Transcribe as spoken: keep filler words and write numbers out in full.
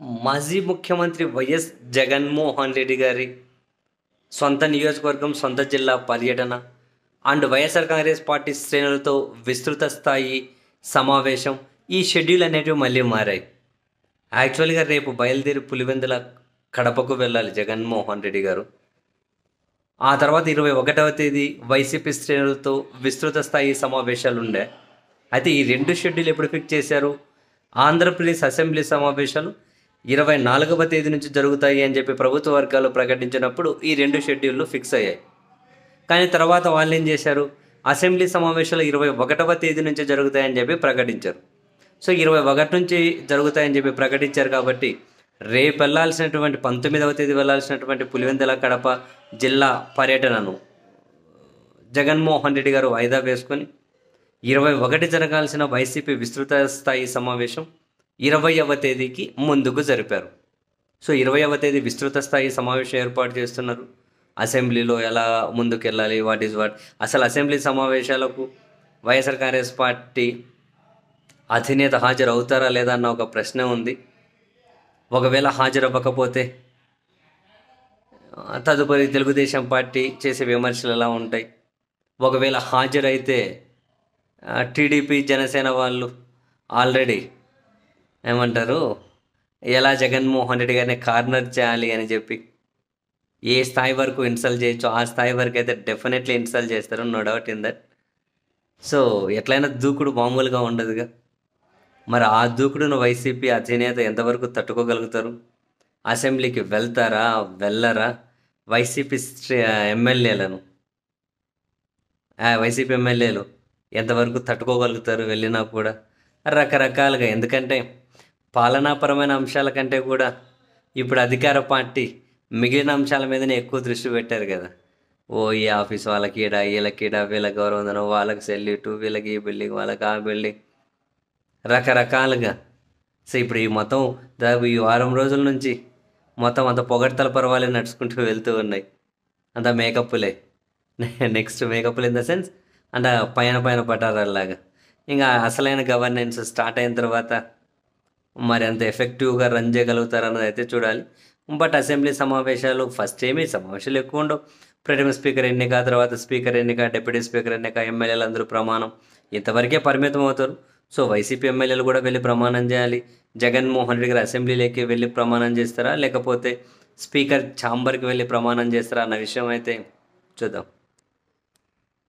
మాజీ ముఖ్యమంత్రి వైఎస్ జగన్మోహన్ రెడ్డి గారి సొంత నియోజకవర్గం, సొంత జిల్లా పర్యటన అండ్ వైఎస్ఆర్ కాంగ్రెస్ పార్టీ శ్రేణులతో విస్తృత స్థాయి సమావేశం, ఈ షెడ్యూల్ అనేటివి మళ్ళీ మారాయి. యాక్చువల్గా రేపు బయలుదేరి పులివెందుల కడపకు వెళ్ళాలి జగన్మోహన్ రెడ్డి గారు. ఆ తర్వాత ఇరవై ఒకటవ తేదీ వైసీపీ శ్రేణులతో విస్తృత స్థాయి సమావేశాలు ఉండే. అయితే ఈ రెండు షెడ్యూల్ ఎప్పుడు ఫిక్స్ చేశారు? ఆంధ్రప్రదేశ్ అసెంబ్లీ సమావేశాలు ఇరవై నాలుగవ తేదీ నుంచి జరుగుతాయి అని చెప్పి ప్రభుత్వ వర్గాలు ప్రకటించినప్పుడు ఈ రెండు షెడ్యూళ్ళు ఫిక్స్ అయ్యాయి. కానీ తర్వాత వాళ్ళు ఏం చేశారు? అసెంబ్లీ సమావేశాలు ఇరవై ఒకటవ తేదీ నుంచి జరుగుతాయని చెప్పి ప్రకటించారు. సో ఇరవై ఒకటి నుంచి జరుగుతాయని చెప్పి ప్రకటించారు కాబట్టి రేపు వెళ్ళాల్సినటువంటి పంతొమ్మిదవ తేదీ వెళ్ళాల్సినటువంటి పులివెందుల కడప జిల్లా పర్యటనను జగన్మోహన్ రెడ్డి గారు వాయిదా వేసుకొని ఇరవై ఒకటి జరగాల్సిన వైసీపీ విస్తృత స్థాయి సమావేశం ఇరవైవ తేదీకి ముందుకు జరిపారు. సో ఇరవైవ తేదీ విస్తృత స్థాయి సమావేశం ఏర్పాటు చేస్తున్నారు. అసెంబ్లీలో ఎలా ముందుకు వెళ్ళాలి, వాట్ ఈజ్ వాట్, అసలు అసెంబ్లీ సమావేశాలకు వైఎస్ఆర్ కాంగ్రెస్ పార్టీ అధినేత హాజరు అవుతారా లేదా అన్న ఒక ప్రశ్న ఉంది. ఒకవేళ హాజరు అవ్వకపోతే తదుపరి తెలుగుదేశం పార్టీ చేసే విమర్శలు ఎలా ఉంటాయి? ఒకవేళ హాజరైతే టీడీపీ జనసేన వాళ్ళు ఆల్రెడీ ఏమంటారు, ఎలా జగన్మోహన్ రెడ్డి గారిని కార్నర్ చేయాలి అని చెప్పి ఏ స్థాయి వరకు ఇన్సల్ట్ చేయొచ్చు ఆ స్థాయి వరకు అయితే డెఫినెట్లీ ఇన్సల్ట్ చేస్తారు, no doubt in that. So ఎట్లయినా దూకుడు మామూలుగా ఉండదుగా. మరి ఆ దూకుడును వైసీపీ అధినేత ఎంతవరకు తట్టుకోగలుగుతారు? అసెంబ్లీకి వెళ్తారా, వెళ్ళరా? వైసీపీ ఎమ్మెల్యేలను వైసీపీ ఎమ్మెల్యేలు ఎంతవరకు తట్టుకోగలుగుతారు వెళ్ళినా కూడా? రకరకాలుగా, ఎందుకంటే పాలనాపరమైన అంశాల కంటే కూడా ఇప్పుడు అధికార పార్టీ మిగిలిన అంశాల మీదనే ఎక్కువ దృష్టి పెట్టారు కదా. ఓ ఈ ఆఫీస్ వాళ్ళకి ఈడ, వీళ్ళకి ఈడ, వీళ్ళకి గౌరవం, వాళ్ళకి సెల్యూటు, వీళ్ళకి ఈ బిల్డింగ్, వాళ్ళకి ఆ బిల్డింగ్, రకరకాలుగా. సో ఇప్పుడు ఈ మొత్తం దాదాపు ఈ వారం రోజుల నుంచి మొత్తం అంత పొగడ్తల పర్వాలే నడుచుకుంటూ వెళ్తూ ఉన్నాయి. అంత మేకప్లే, నెక్స్ట్ మేకప్లు ఇన్ ద సెన్స్ అంత పైన పైన పటారాల్లాగా. ఇంకా అసలైన గవర్నెన్స్ స్టార్ట్ అయిన తర్వాత మరి అంత ఎఫెక్టివ్గా రన్ చేయగలుగుతారన్నది అయితే చూడాలి. బట్ అసెంబ్లీ సమావేశాలు ఫస్ట్ ఏమీ సమావేశాలు ఎక్కువ ఉండవు. ప్రథమ స్పీకర్ ఎన్నిక, తర్వాత స్పీకర్ ఎన్నిక, డిప్యూటీ స్పీకర్ ఎన్నిక, ఎమ్మెల్యేలు అందరూ ప్రమాణం, ఇంతవరకే పరిమితం అవుతారు. సో వైసీపీ ఎమ్మెల్యేలు కూడా వెళ్ళి ప్రమాణం చేయాలి. జగన్మోహన్ రెడ్డి గారు అసెంబ్లీలోకి వెళ్ళి ప్రమాణం చేస్తారా, లేకపోతే స్పీకర్ ఛాంబర్కి వెళ్ళి ప్రమాణం చేస్తారా అన్న విషయం అయితే చూద్దాం.